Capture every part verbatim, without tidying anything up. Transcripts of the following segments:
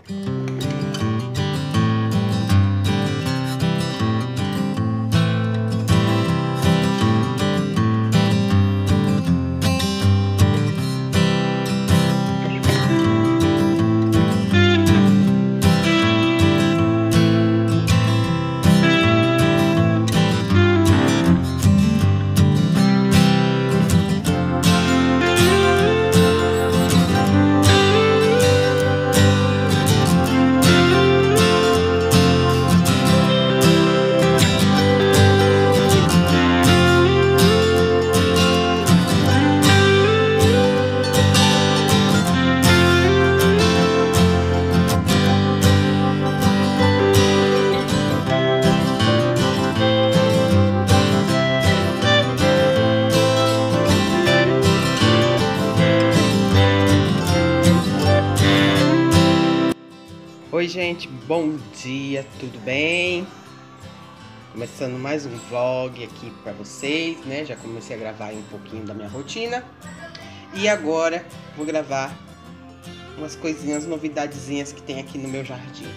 Oi gente, bom dia, tudo bem? Começando mais um vlog aqui pra vocês, né? Já comecei a gravar aí um pouquinho da minha rotina. E agora vou gravar umas coisinhas, novidadezinhas que tem aqui no meu jardim.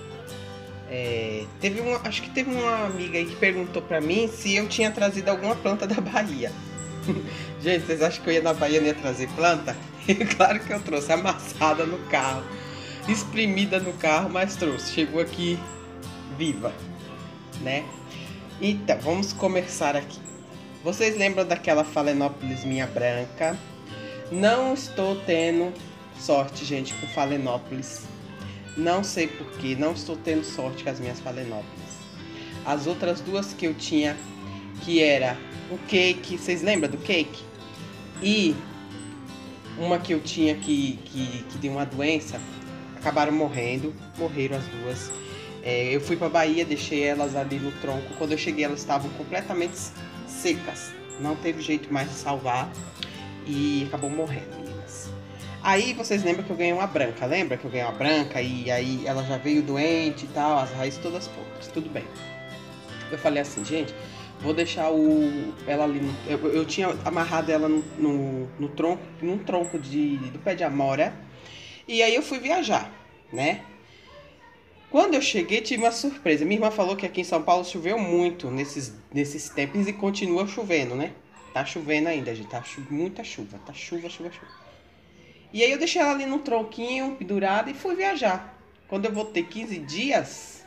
É, teve uma, acho que teve uma amiga aí que perguntou pra mim se eu tinha trazido alguma planta da Bahia. Gente, vocês acham que eu ia na Bahia e não ia trazer planta? Claro que eu trouxe, amassada no carro, espremida no carro, mas trouxe, chegou aqui viva, né? Então, vamos começar aqui. Vocês lembram daquela Phalaenopsis minha branca? Não estou tendo sorte, gente, com Phalaenopsis. Não sei porquê, não estou tendo sorte com as minhas Phalaenopsis. As outras duas que eu tinha, que era o cake, vocês lembram do cake? E uma que eu tinha que, que, que deu uma doença, acabaram morrendo, morreram as duas. É, eu fui pra Bahia, deixei elas ali no tronco. Quando eu cheguei, elas estavam completamente secas. Não teve jeito mais de salvar e acabou morrendo, meninas. Aí vocês lembram que eu ganhei uma branca, lembra que eu ganhei uma branca e aí ela já veio doente e tal, as raízes todas podres, tudo bem. Eu falei assim, gente, vou deixar o, ela ali, no, eu, eu tinha amarrado ela no, no, no tronco, num tronco de, do pé de amora. E aí eu fui viajar, né? Quando eu cheguei, tive uma surpresa. Minha irmã falou que aqui em São Paulo choveu muito nesses, nesses tempos e continua chovendo, né? Tá chovendo ainda, gente. Tá chu muita chuva. Tá chuva, chuva, chuva. E aí eu deixei ela ali no tronquinho, pendurada, e fui viajar. Quando eu voltei quinze dias,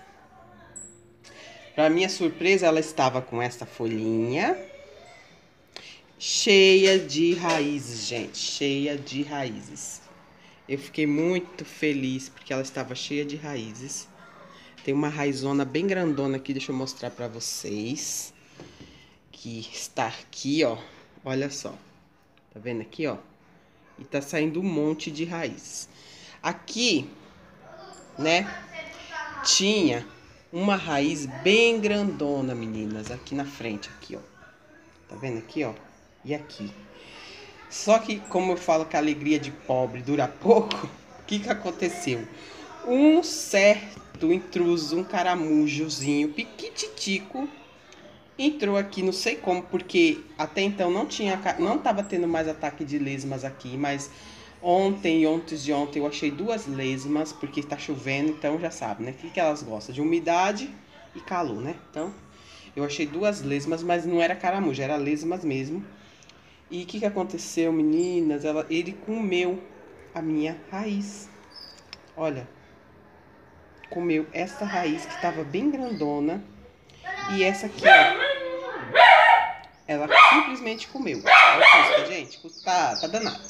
pra minha surpresa, ela estava com essa folhinha cheia de raízes, gente. Cheia de raízes. Eu fiquei muito feliz porque ela estava cheia de raízes. Tem uma raizona bem grandona aqui, deixa eu mostrar pra vocês. Que está aqui, ó. Olha só. Tá vendo aqui, ó? E tá saindo um monte de raízes. Aqui, né, tinha uma raiz bem grandona, meninas. Aqui na frente, aqui, ó. Tá vendo aqui, ó? E aqui. Só que, como eu falo que a alegria de pobre dura pouco, o que que aconteceu? Um certo intruso, um caramujozinho piquititico, entrou aqui, não sei como, porque até então não tinha, não tava tendo mais ataque de lesmas aqui, mas ontem e ontem de ontem eu achei duas lesmas, porque tá chovendo, então já sabe, né? O que que elas gostam? De umidade e calor, né? Então, eu achei duas lesmas, mas não era caramujo, era lesmas mesmo. E o que que aconteceu, meninas? Ela, ele comeu a minha raiz. Olha. Comeu essa raiz que estava bem grandona. E essa aqui, ó. Ela simplesmente comeu. Olha o custo, gente. Custa, tá danado.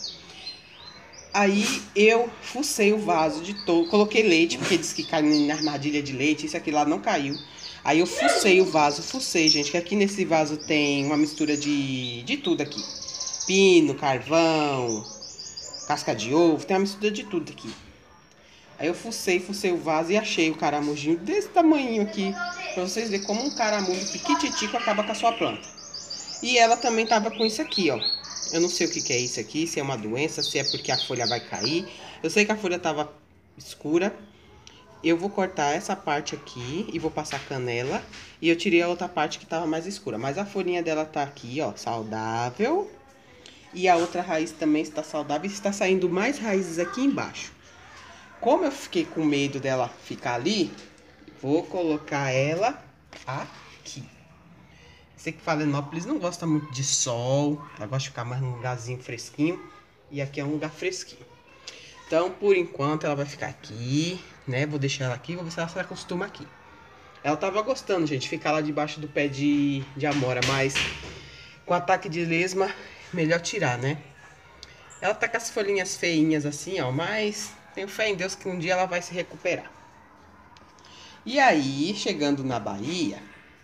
Aí eu fucei o vaso de todo. Coloquei leite, porque disse que caiu na armadilha de leite. Isso aqui lá não caiu. Aí eu fucei o vaso. Fucei, gente. Que aqui nesse vaso tem uma mistura de, de tudo aqui. Pino, carvão, casca de ovo, tem uma mistura de tudo aqui. Aí eu fucei, fucei o vaso e achei o caramujinho desse tamanho aqui, pra vocês verem como um caramujo piquititico acaba com a sua planta. E ela também tava com isso aqui, ó. Eu não sei o que que é isso aqui, se é uma doença, se é porque a folha vai cair. Eu sei que a folha tava escura. Eu vou cortar essa parte aqui e vou passar canela. E eu tirei a outra parte que tava mais escura. Mas a folhinha dela tá aqui, ó, saudável. E a outra raiz também está saudável e está saindo mais raízes aqui embaixo. Como eu fiquei com medo dela ficar ali, vou colocar ela aqui. Sei que Phalaenopsis não gosta muito de sol, ela gosta de ficar mais num lugarzinho fresquinho. E aqui é um lugar fresquinho. Então, por enquanto, ela vai ficar aqui, né? Vou deixar ela aqui, vou ver se ela se acostuma aqui. Ela tava gostando, gente, ficar lá debaixo do pé de, de amora, mas com ataque de lesma, melhor tirar, né? Ela tá com as folhinhas feinhas assim, ó, mas tenho fé em Deus que um dia ela vai se recuperar. E aí, chegando na Bahia,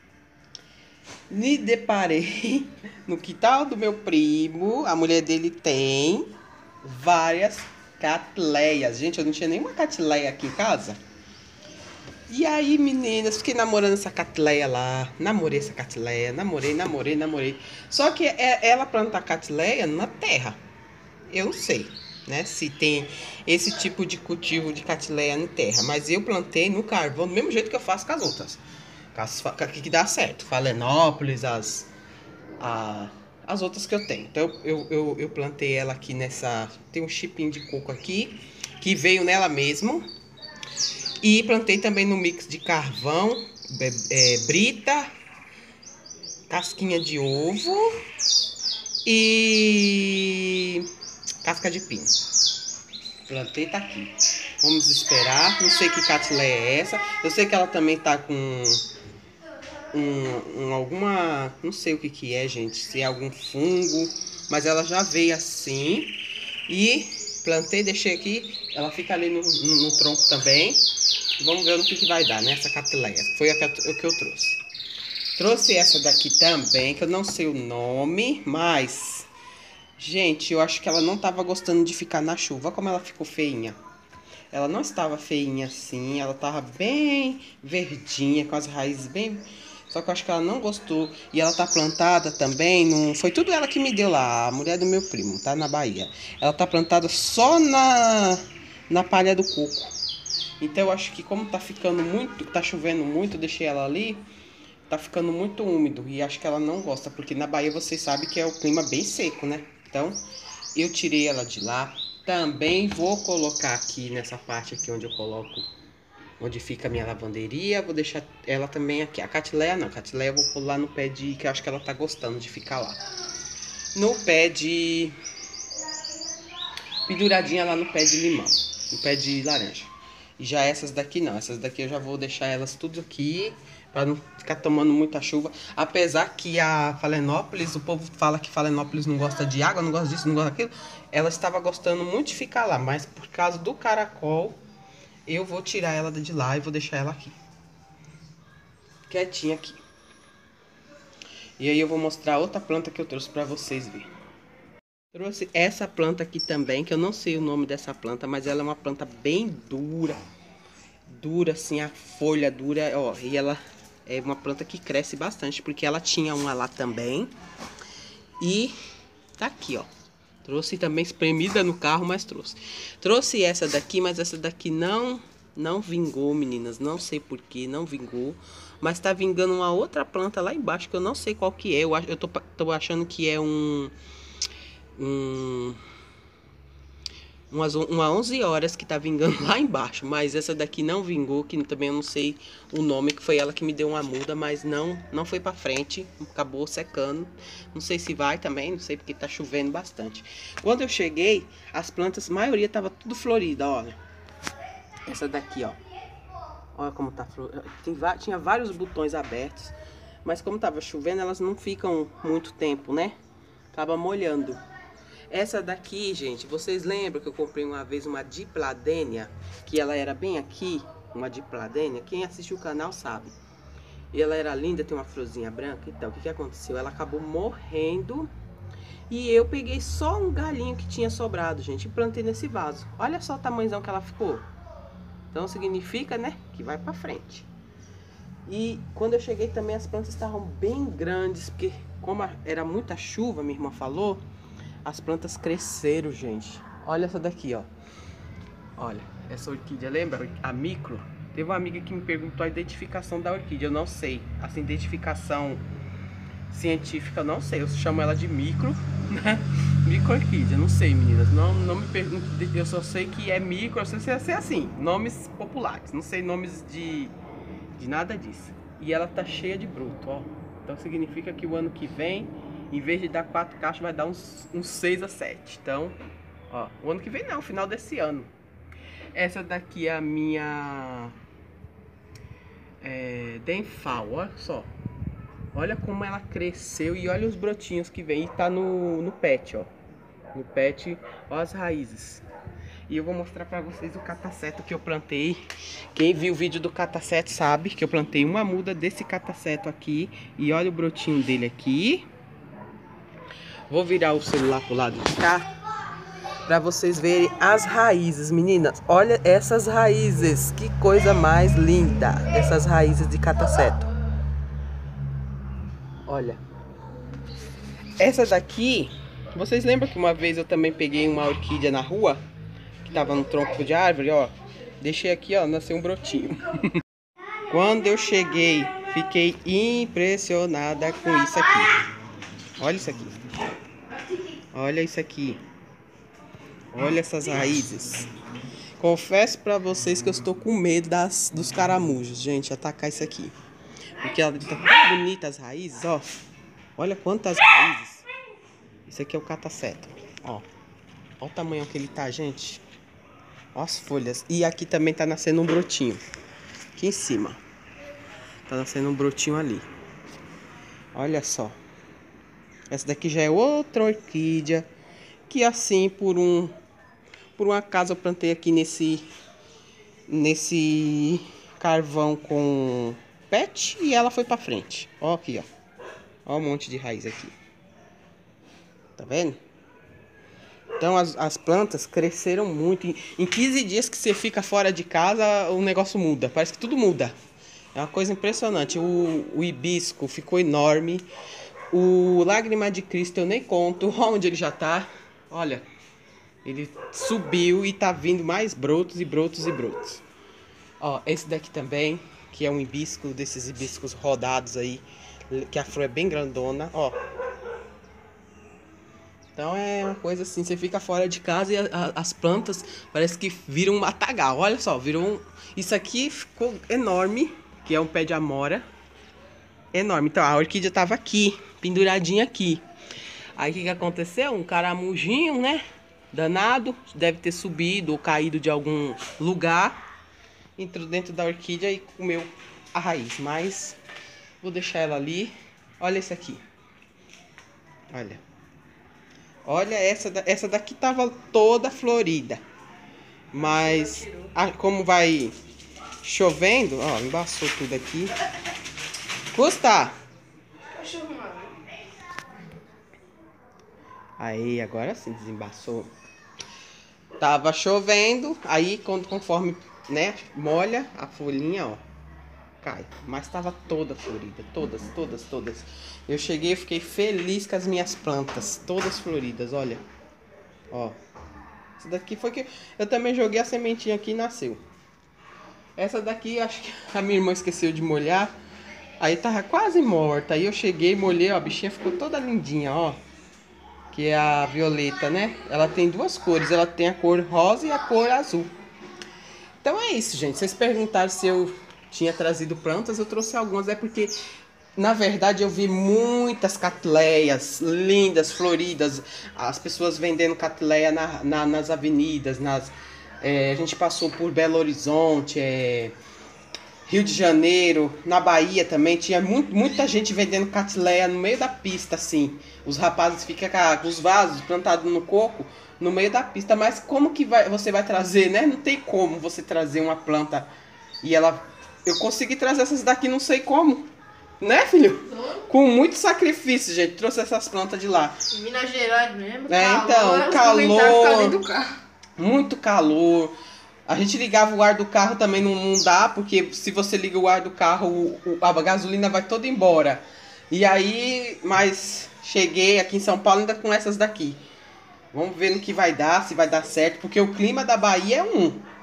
me deparei no quintal do meu primo. A mulher dele tem várias catleias. Gente, eu não tinha nenhuma catleia aqui em casa. E aí, meninas, fiquei namorando essa catleia lá. Namorei essa catleia, namorei, namorei, namorei. Só que é, ela planta a catleia na terra. Eu não sei, né, se tem esse tipo de cultivo de catleia na terra. Mas eu plantei no carvão do mesmo jeito que eu faço com as outras. Que, que dá certo. Phalaenopsis, as, a, as outras que eu tenho. Então eu, eu, eu plantei ela aqui nessa... Tem um chipinho de coco aqui, que veio nela mesmo. E plantei também no mix de carvão, é, brita, casquinha de ovo e casca de pino. Plantei, tá aqui. Vamos esperar. Não sei que catleia é essa. Eu sei que ela também tá com um, um, alguma... Não sei o que que é, gente. Se é algum fungo. Mas ela já veio assim. E plantei, deixei aqui. Ela fica ali no, no, no tronco também. Vamos ver no que, que vai dar, né? Essa catleia. Foi a que, o que eu trouxe. Trouxe essa daqui também, que eu não sei o nome, mas... Gente, eu acho que ela não tava gostando de ficar na chuva. Olha como ela ficou feinha. Ela não estava feinha assim, ela tava bem verdinha, com as raízes bem... Só que eu acho que ela não gostou. E ela tá plantada também, não... Foi tudo ela que me deu lá, a mulher do meu primo, tá? Na Bahia. Ela tá plantada só na, na palha do coco. Então eu acho que como tá ficando muito, tá chovendo muito, eu deixei ela ali, tá ficando muito úmido. E acho que ela não gosta, porque na Bahia vocês sabem que é o clima bem seco, né? Então eu tirei ela de lá. Também vou colocar aqui nessa parte aqui onde eu coloco, onde fica a minha lavanderia. Vou deixar ela também aqui. A catleia não, a catleia eu vou pular no pé de, que eu acho que ela tá gostando de ficar lá. No pé de... penduradinha lá no pé de limão, no pé de laranja. E já essas daqui não, essas daqui eu já vou deixar elas tudo aqui, para não ficar tomando muita chuva. Apesar que a Phalaenopsis, o povo fala que Phalaenopsis não gosta de água, não gosta disso, não gosta daquilo. Ela estava gostando muito de ficar lá, mas por causa do caracol, eu vou tirar ela de lá e vou deixar ela aqui. Quietinha aqui. E aí eu vou mostrar outra planta que eu trouxe para vocês verem. Trouxe essa planta aqui também, que eu não sei o nome dessa planta, mas ela é uma planta bem dura. Dura, assim, a folha dura, ó. E ela é uma planta que cresce bastante, porque ela tinha uma lá também. E tá aqui, ó. Trouxe também espremida no carro, mas trouxe. Trouxe essa daqui, mas essa daqui não, não vingou, meninas. Não sei porquê, não vingou. Mas tá vingando uma outra planta lá embaixo, que eu não sei qual que é. Eu, eu tô, tô achando que é um... Um, umas, uma onze horas que tá vingando lá embaixo. Mas essa daqui não vingou, que também eu não sei o nome, que foi ela que me deu uma muda, mas não, não foi pra frente, acabou secando. Não sei se vai também, não sei porque tá chovendo bastante. Quando eu cheguei, as plantas, a maioria tava tudo florida, olha. Essa daqui, ó. Olha como tá florida. Tem, tinha vários botões abertos, mas como tava chovendo, elas não ficam muito tempo, né? Acaba molhando. Essa daqui, gente, vocês lembram que eu comprei uma vez uma dipladênia, que ela era bem aqui, uma dipladênia? Quem assistiu o canal sabe. E ela era linda, tem uma florzinha branca. Então, o que que aconteceu? Ela acabou morrendo e eu peguei só um galinho que tinha sobrado, gente, e plantei nesse vaso. Olha só o tamanhozão que ela ficou. Então, significa, né, que vai pra frente. E quando eu cheguei também as plantas estavam bem grandes, porque como era muita chuva, minha irmã falou, as plantas cresceram, gente. Olha essa daqui, ó. Olha, essa orquídea, lembra? A micro. Teve uma amiga que me perguntou a identificação da orquídea. Eu não sei. Essa identificação científica eu não sei. Eu chamo ela de micro, né? Micro-orquídea, não sei, meninas. Não, não me pergunte, eu só sei que é micro, eu sei se é assim, nomes populares. Não sei nomes de, de nada disso. E ela tá cheia de broto, ó. Então significa que o ano que vem, em vez de dar quatro caixas, vai dar uns, uns seis a sete. Então, ó, o ano que vem não, final desse ano. Essa daqui é a minha é, Denfal, olha só. Olha como ela cresceu e olha os brotinhos que vem. E tá no, no pet, ó. No pet, ó as raízes. E eu vou mostrar pra vocês o cataceto que eu plantei. Quem viu o vídeo do cataceto sabe que eu plantei uma muda desse cataceto aqui. E olha o brotinho dele aqui. Vou virar o celular pro lado de cá pra vocês verem as raízes, meninas. Olha essas raízes, que coisa mais linda. Essas raízes de cataceto. Olha. Essa daqui, vocês lembram que uma vez eu também peguei uma orquídea na rua? Que tava no tronco de árvore, ó. Deixei aqui, ó, nasceu um brotinho. Quando eu cheguei, fiquei impressionada com isso aqui. Olha isso aqui. Olha isso aqui. Olha essas raízes. Confesso pra vocês que eu estou com medo das, dos caramujos, gente, atacar isso aqui. Porque ela tá tão bonita as raízes, ó. Olha quantas raízes. Isso aqui é o cataceto, ó. Olha o tamanho que ele tá, gente. Olha as folhas. E aqui também tá nascendo um brotinho. Aqui em cima. Tá nascendo um brotinho ali. Olha só. Essa daqui já é outra orquídea. Que assim, por um... Por um acaso eu plantei aqui nesse... Nesse carvão com pet. E ela foi pra frente. Ó aqui, ó. Ó um monte de raiz aqui. Tá vendo? Então as, as plantas cresceram muito. Em, em quinze dias que você fica fora de casa, o negócio muda. Parece que tudo muda. É uma coisa impressionante. O, o hibisco ficou enorme. O lágrima de Cristo eu nem conto. Onde ele já tá. Olha. Ele subiu e tá vindo mais brotos e brotos e brotos. Ó, esse daqui também, que é um hibisco, desses hibiscos rodados aí. Que a flor é bem grandona, ó. Então é uma coisa assim, você fica fora de casa e a, a, as plantas parece que viram um matagal. Olha só, viram um... Isso aqui ficou enorme, que é um pé de amora. Enorme. Então a orquídea tava aqui, penduradinha aqui. Aí o que, que aconteceu? Um caramujinho, né? Danado, deve ter subido ou caído de algum lugar. Entrou dentro da orquídea e comeu a raiz. Mas vou deixar ela ali. Olha esse aqui. Olha. Olha, essa, essa daqui tava toda florida. Mas a, como vai chovendo, ó, embaçou tudo aqui. Custa! Aí, agora sim, desembaçou. Tava chovendo, aí quando, conforme, né, molha a folhinha, ó, cai. Mas tava toda florida, todas, todas, todas. Eu cheguei e fiquei feliz com as minhas plantas, todas floridas, olha. Ó, essa daqui foi que eu também joguei a sementinha aqui e nasceu. Essa daqui, acho que a minha irmã esqueceu de molhar, aí tava quase morta. Aí eu cheguei, molhei, ó, a bichinha ficou toda lindinha, ó. Que é a violeta, né? Ela tem duas cores. Ela tem a cor rosa e a cor azul. Então é isso, gente. Vocês perguntaram se eu tinha trazido plantas. Eu trouxe algumas. É porque, na verdade, eu vi muitas catleias lindas, floridas. As pessoas vendendo catleia na, na, nas avenidas. Nas, é, a gente passou por Belo Horizonte, é, Rio de Janeiro, na Bahia também. Tinha muito, muita gente vendendo catleia no meio da pista, assim. Os rapazes ficam com os vasos plantados no coco no meio da pista. Mas como que vai, você vai trazer, né? Não tem como você trazer uma planta e ela... Eu consegui trazer essas daqui, não sei como. Né, filho? Com muito sacrifício, gente. Trouxe essas plantas de lá. Em Minas Gerais mesmo. É, calor, então, calor. Do carro. Muito calor. A gente ligava o ar do carro também, não, não dá, porque se você liga o ar do carro, o, o, a gasolina vai toda embora. E aí, mas cheguei aqui em São Paulo ainda com essas daqui. Vamos ver no que vai dar, se vai dar certo, porque o clima da Bahia é um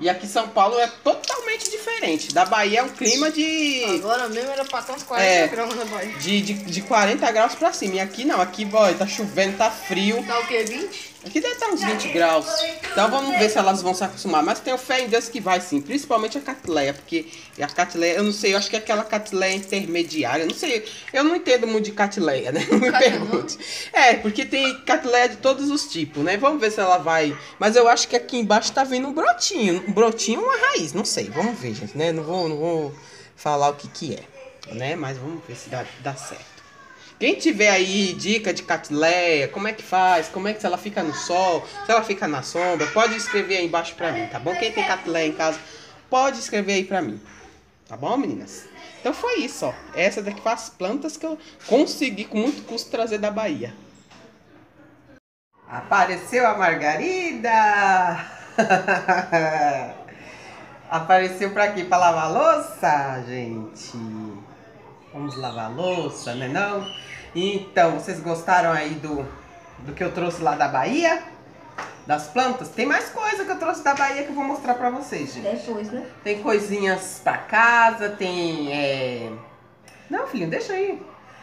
E aqui São Paulo é totalmente diferente. Da Bahia é um clima de... Agora mesmo era pra estar uns quarenta é, graus na Bahia. De, de, de quarenta graus pra cima. E aqui não, aqui boy, tá chovendo, tá frio. Tá o quê? vinte? Aqui deve estar uns vinte graus. Então vamos ver se elas vão se acostumar. Mas tenho fé em Deus que vai sim. Principalmente a Catleia. Porque a Catleia, eu não sei, eu acho que é aquela Catleia intermediária. Eu não sei, eu não entendo muito de Catleia, né? Não me pergunte. É, porque tem Catleia de todos os tipos, né? Vamos ver se ela vai... Mas eu acho que aqui embaixo tá vindo um brotinho. Um brotinho ou uma raiz, não sei. Vamos ver, gente, né? Não vou, não vou falar o que que é, né? Mas vamos ver se dá, dá certo. Quem tiver aí dica de Catleia, como é que faz, como é que se ela fica no sol, se ela fica na sombra, pode escrever aí embaixo pra mim, tá bom? Quem tem Catleia em casa, pode escrever aí pra mim, tá bom, meninas? Então foi isso, ó. Essa daqui foi as plantas que eu consegui com muito custo trazer da Bahia. Apareceu a Margarida! Apareceu pra quê? Pra lavar a louça, gente? Vamos lavar a louça, né não? Então, vocês gostaram aí do, do que eu trouxe lá da Bahia? Das plantas? Tem mais coisa que eu trouxe da Bahia que eu vou mostrar pra vocês, gente. Depois, né? Tem coisinhas pra casa, tem... É... Não, filhinho, deixa aí.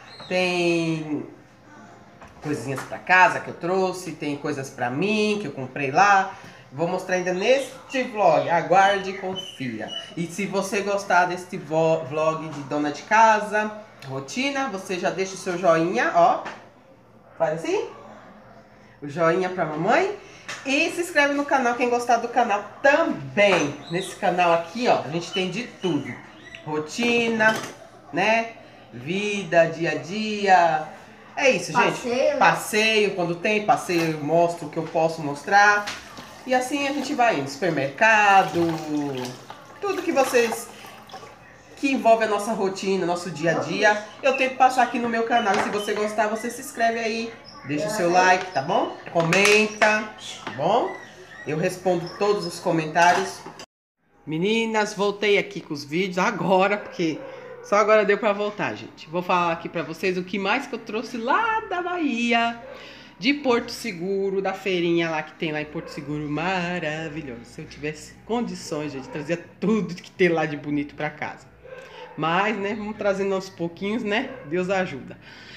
Tem coisinhas pra casa que eu trouxe, tem coisas pra mim que eu comprei lá. Vou mostrar ainda neste vlog, aguarde e confia. E se você gostar deste vlog de dona de casa, rotina, você já deixa o seu joinha, ó. Faz assim. O joinha pra mamãe. E se inscreve no canal, quem gostar do canal também. Nesse canal aqui, ó, a gente tem de tudo. Rotina, né? Vida, dia a dia. É isso, gente. Passeio. Passeio, quando tem passeio eu mostro o que eu posso mostrar. E assim a gente vai indo, supermercado, tudo que vocês, que envolve a nossa rotina, nosso dia a dia, eu tento passar aqui no meu canal. E se você gostar, você se inscreve aí, deixa o seu like, tá bom? Comenta, tá bom? Eu respondo todos os comentários. Meninas, voltei aqui com os vídeos agora, porque só agora deu pra voltar, gente. Vou falar aqui pra vocês o que mais que eu trouxe lá da Bahia. De Porto Seguro, da feirinha lá que tem lá em Porto Seguro, maravilhoso. Se eu tivesse condições, gente, trazia tudo que tem lá de bonito pra casa. Mas, né, vamos trazendo aos pouquinhos, né? Deus ajuda.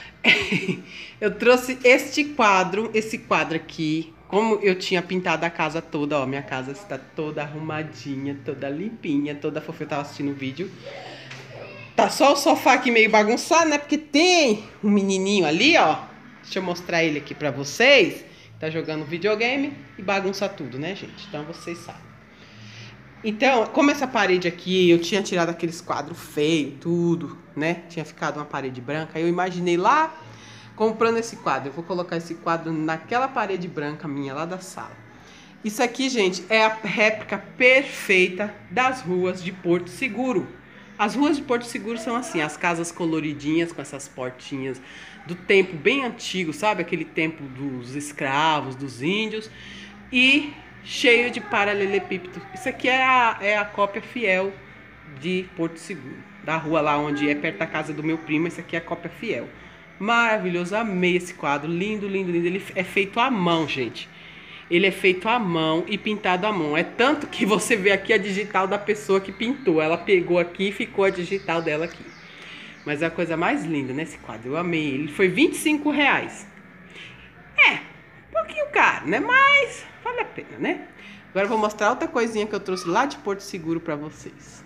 Eu trouxe este quadro, esse quadro aqui. Como eu tinha pintado a casa toda, ó, minha casa está toda arrumadinha, toda limpinha, toda fofa. Eu tava assistindo o vídeo. Tá só o sofá aqui meio bagunçado, né? Porque tem um menininho ali, ó. Deixa eu mostrar ele aqui pra vocês. Tá jogando videogame e bagunça tudo, né, gente? Então vocês sabem. Então, como essa parede aqui, eu tinha tirado aqueles quadros feios, tudo, né? Tinha ficado uma parede branca. Aí eu imaginei lá, comprando esse quadro. Eu vou colocar esse quadro naquela parede branca minha lá da sala. Isso aqui, gente, é a réplica perfeita das ruas de Porto Seguro. As ruas de Porto Seguro são assim, as casas coloridinhas com essas portinhas do tempo bem antigo, sabe? Aquele tempo dos escravos, dos índios, e cheio de paralelepípedo. Isso aqui é a, é a cópia fiel de Porto Seguro, da rua lá onde é perto da casa do meu primo. Isso aqui é a cópia fiel. Maravilhoso, amei esse quadro, lindo, lindo, lindo. Ele é feito à mão, gente. Ele é feito à mão e pintado à mão. É tanto que você vê aqui a digital da pessoa que pintou. Ela pegou aqui e ficou a digital dela aqui. Mas é a coisa mais linda, né, esse quadro. Eu amei ele. Foi vinte e cinco reais. É, um pouquinho caro, né? Mas vale a pena, né? Agora eu vou mostrar outra coisinha que eu trouxe lá de Porto Seguro pra vocês.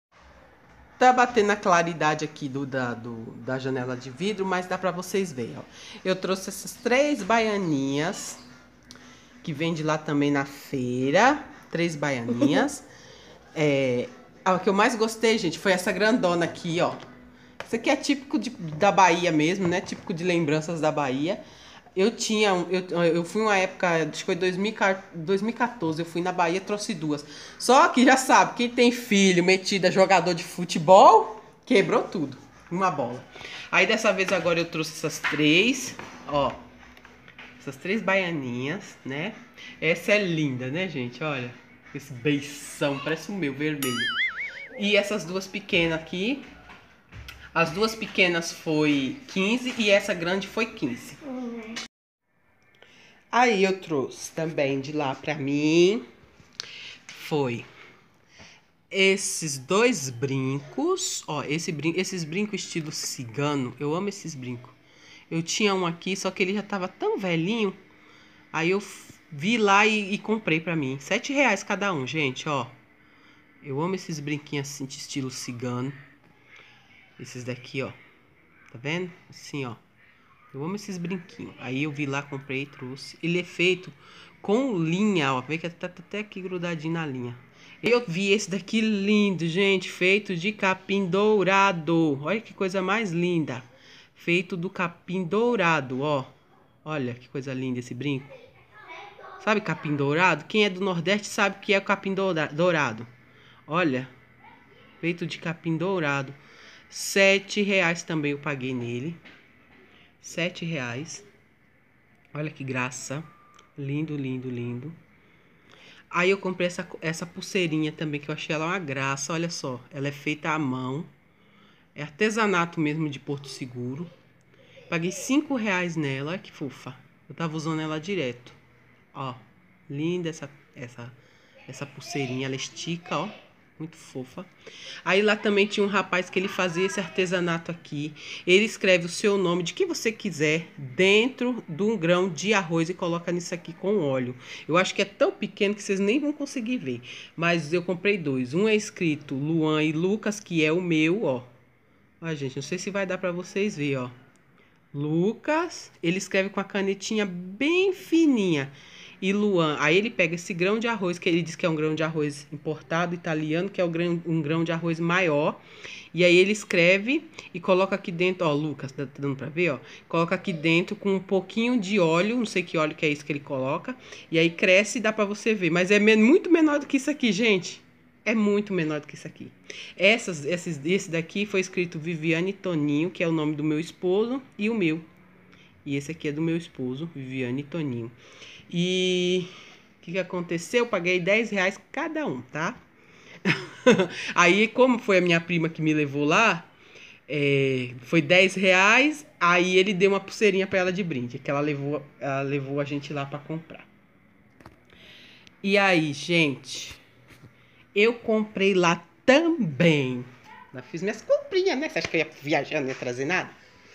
Tá batendo a claridade aqui do, da, do, da janela de vidro, mas dá pra vocês verem, ó. Eu trouxe essas três baianinhas, que vende lá também na feira. Três baianinhas. É, a que eu mais gostei, gente, foi essa grandona aqui, ó. Isso aqui é típico de, da Bahia mesmo, né? Típico de lembranças da Bahia. Eu tinha, eu, eu fui uma época, acho que foi dois mil e quatorze, eu fui na Bahia e trouxe duas. Só que já sabe, quem tem filho metido a jogador de futebol, quebrou tudo, uma bola. Aí dessa vez agora eu trouxe essas três, ó. Essas três baianinhas, né? Essa é linda, né, gente? Olha, esse beição, parece o meu, vermelho. E essas duas pequenas aqui. As duas pequenas foi quinze e essa grande foi quinze. Uhum. Aí eu trouxe também de lá pra mim. Foi esses dois brincos. Ó, esse brin esses brincos estilo cigano. Eu amo esses brincos. Eu tinha um aqui, só que ele já tava tão velhinho. Aí eu vi lá e, e comprei pra mim. Sete reais cada um, gente, ó. Eu amo esses brinquinhos assim, de estilo cigano. Esses daqui, ó. Tá vendo? Assim, ó. Eu amo esses brinquinhos. Aí eu vi lá, comprei e trouxe. Ele é feito com linha, ó. Vê que tá até aqui grudadinho na linha. Eu vi esse daqui lindo, gente. Feito de capim dourado. Olha que coisa mais linda. Feito do capim dourado, ó. Olha que coisa linda esse brinco. Sabe capim dourado? Quem é do Nordeste sabe o que é o capim dourado. Olha. Feito de capim dourado. Sete reais também eu paguei nele. Sete reais. Olha que graça. Lindo, lindo, lindo. Aí eu comprei essa, essa pulseirinha também, que eu achei ela uma graça. Olha só. Ela é feita à mão. É artesanato mesmo de Porto Seguro. Paguei cinco reais nela. Olha que fofa. Eu tava usando ela direto. Ó. Linda essa, essa, essa pulseirinha. Ela estica, ó. Muito fofa. Aí lá também tinha um rapaz que ele fazia esse artesanato aqui. Ele escreve o seu nome de que você quiser dentro de um grão de arroz e coloca nisso aqui com óleo. Eu acho que é tão pequeno que vocês nem vão conseguir ver. Mas eu comprei dois. Um é escrito Luan e Lucas, que é o meu, ó. Ó, gente, não sei se vai dar pra vocês verem, ó. Lucas. Ele escreve com a canetinha bem fininha. E Luan, aí ele pega esse grão de arroz, que ele diz que é um grão de arroz importado, italiano, que é um grão, um grão de arroz maior. E aí ele escreve e coloca aqui dentro, ó, Lucas, tá dando pra ver, ó? Coloca aqui dentro com um pouquinho de óleo, não sei que óleo que é isso que ele coloca. E aí cresce e dá pra você ver. Mas é muito menor do que isso aqui, gente. É muito menor do que isso aqui. Essas, esses, esse daqui foi escrito Viviane Toninho, que é o nome do meu esposo, e o meu. E esse aqui é do meu esposo, Viviane Toninho. E o que, que aconteceu? Eu paguei dez reais cada um, tá? Aí, como foi a minha prima que me levou lá, é, foi dez reais. Aí ele deu uma pulseirinha pra ela de brinde, que ela levou, ela levou a gente lá pra comprar. E aí, gente, eu comprei lá também. Eu fiz minhas comprinhas, né? Você acha que eu ia viajando, não ia trazer nada?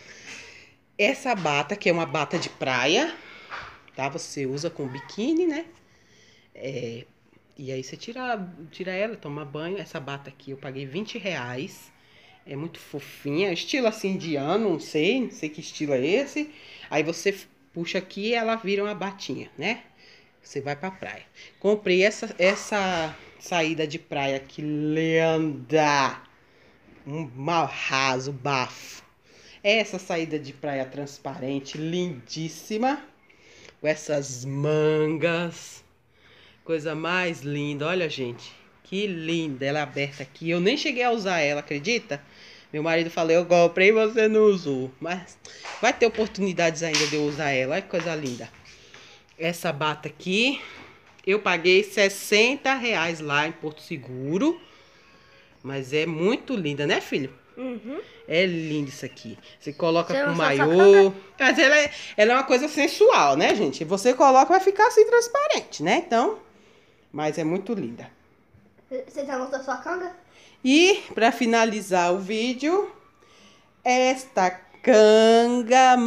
Essa bata, que é uma bata de praia, tá? Você usa com biquíni, né? É, e aí você tira, tira ela, toma banho. Essa bata aqui eu paguei vinte reais. É muito fofinha. Estilo assim indiano, não sei. Não sei que estilo é esse. Aí você puxa aqui e ela vira uma batinha, né? Você vai pra praia. Comprei essa, essa saída de praia aqui, linda. Um mal raso, bafo. Essa saída de praia transparente, lindíssima. Com essas mangas. Coisa mais linda. Olha, gente. Que linda. Ela é aberta aqui. Eu nem cheguei a usar ela, acredita? Meu marido falou, eu comprei e você não usou. Mas vai ter oportunidades ainda de eu usar ela. Olha que coisa linda. Essa bata aqui, eu paguei sessenta reais lá em Porto Seguro. Mas é muito linda, né, filho? Uhum. É lindo isso aqui. Você coloca Você com usa maiô. Mas ela é, ela é uma coisa sensual, né, gente? Você coloca, vai ficar assim transparente, né? Então, mas é muito linda. Você já mostrou sua canga? E, pra finalizar o vídeo, esta canga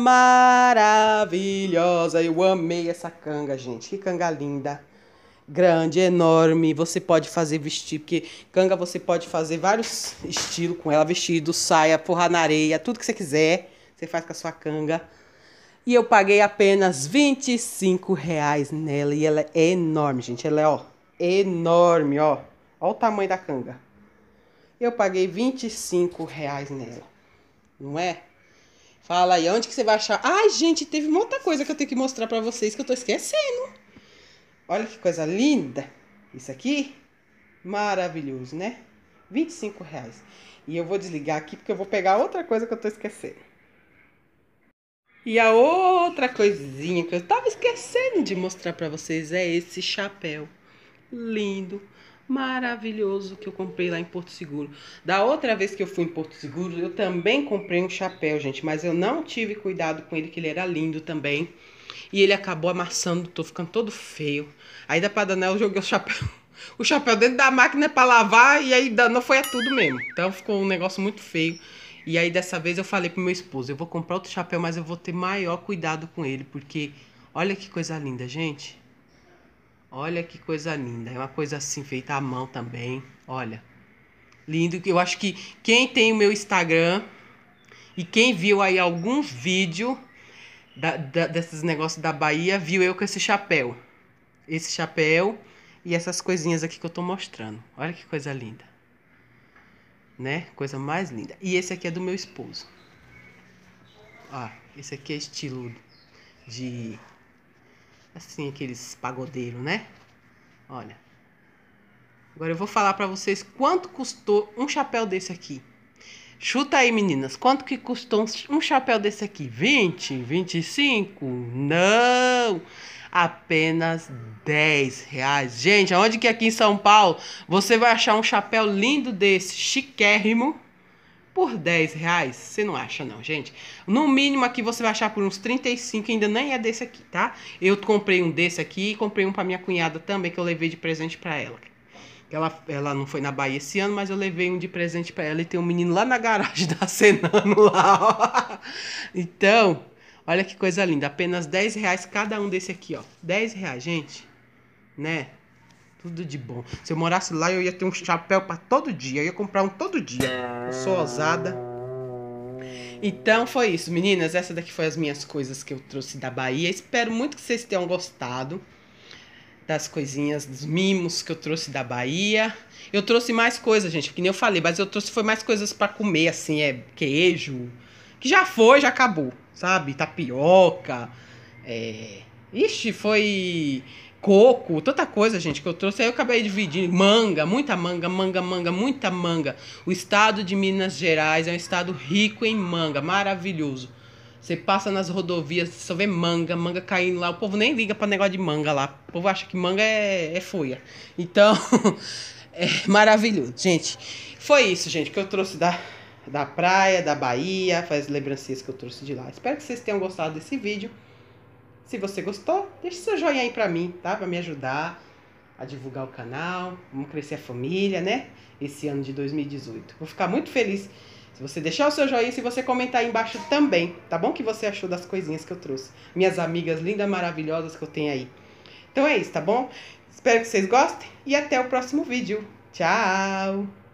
maravilhosa. Eu amei essa canga, gente. Que canga linda. Grande, enorme, você pode fazer vestir, porque canga você pode fazer vários estilos com ela, vestido, saia, forrar na areia, tudo que você quiser, você faz com a sua canga. E eu paguei apenas vinte e cinco reais nela, e ela é enorme, gente, ela é, ó, enorme, ó, ó o tamanho da canga. Eu paguei vinte e cinco reais nela, não é? Fala aí, onde que você vai achar? Ai, gente, teve uma outra coisa que eu tenho que mostrar pra vocês que eu tô esquecendo. Olha que coisa linda. Isso aqui, maravilhoso, né? vinte e cinco reais. E eu vou desligar aqui porque eu vou pegar outra coisa que eu tô esquecendo. E a outra coisinha que eu tava esquecendo de mostrar pra vocês é esse chapéu lindo, maravilhoso que eu comprei lá em Porto Seguro. Da outra vez que eu fui em Porto Seguro, eu também comprei um chapéu, gente. Mas eu não tive cuidado com ele, que ele era lindo também. E ele acabou amassando, tô ficando todo feio. Aí da Padanel eu joguei o chapéu o chapéu dentro da máquina pra lavar e aí não foi tudo mesmo. Então ficou um negócio muito feio. E aí dessa vez eu falei pro meu esposo, eu vou comprar outro chapéu, mas eu vou ter maior cuidado com ele, porque olha que coisa linda, gente. Olha que coisa linda. É uma coisa assim feita à mão também. Olha. Lindo. Eu acho que quem tem o meu Instagram e quem viu aí alguns vídeos da, da, desses negócios da Bahia, viu eu com esse chapéu. Esse chapéu e essas coisinhas aqui que eu tô mostrando. Olha que coisa linda. Né? Coisa mais linda. E esse aqui é do meu esposo. Ó, esse aqui é estilo de... assim, aqueles pagodeiros, né? Olha. Agora eu vou falar pra vocês quanto custou um chapéu desse aqui. Chuta aí, meninas. Quanto que custou um chapéu desse aqui? vinte? vinte e cinco? Não! Apenas dez reais. Gente, aonde que aqui em São Paulo você vai achar um chapéu lindo desse, chiquérrimo, por dez reais? Você não acha não, gente. No mínimo aqui você vai achar por uns trinta e cinco, ainda nem é desse aqui, tá? Eu comprei um desse aqui e comprei um pra minha cunhada também, que eu levei de presente pra ela. Ela, ela não foi na Bahia esse ano, mas eu levei um de presente pra ela e tem um menino lá na garagem da acenando lá, ó. Então, olha que coisa linda. Apenas dez reais cada um desse aqui, ó. dez reais, gente. Né? Tudo de bom. Se eu morasse lá, eu ia ter um chapéu pra todo dia. Eu ia comprar um todo dia. Eu sou ousada. Então, foi isso, meninas. Essa daqui foi as minhas coisas que eu trouxe da Bahia. Espero muito que vocês tenham gostado das coisinhas, dos mimos que eu trouxe da Bahia. Eu trouxe mais coisas, gente, que nem eu falei, mas eu trouxe foi mais coisas pra comer, assim, é queijo, que já foi, já acabou, sabe? Tapioca, é... Ixi, foi coco, tanta coisa, gente, que eu trouxe. Aí eu acabei dividindo, manga, muita manga, manga, manga, muita manga. O estado de Minas Gerais é um estado rico em manga, maravilhoso. Você passa nas rodovias, só vê manga, manga caindo lá. O povo nem liga pra negócio de manga lá. O povo acha que manga é, é folha. Então, é maravilhoso. Gente, foi isso, gente, que eu trouxe da, da praia, da Bahia. Faz lembrancinhas que eu trouxe de lá. Espero que vocês tenham gostado desse vídeo. Se você gostou, deixe seu joinha aí pra mim, tá? Pra me ajudar a divulgar o canal. Vamos crescer a família, né? Esse ano de dois mil e dezoito. Vou ficar muito feliz se você deixar o seu joinha e se você comentar aí embaixo também, tá bom? O que você achou das coisinhas que eu trouxe. Minhas amigas lindas, maravilhosas que eu tenho aí. Então é isso, tá bom? Espero que vocês gostem e até o próximo vídeo. Tchau!